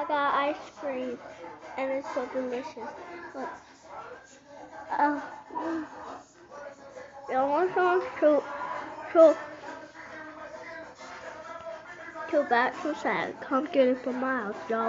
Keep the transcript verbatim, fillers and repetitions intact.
got ice cream, and it's so delicious. Look. Oh, mm. Y'all want some to to to back to sad. Come get it from my house, y'all.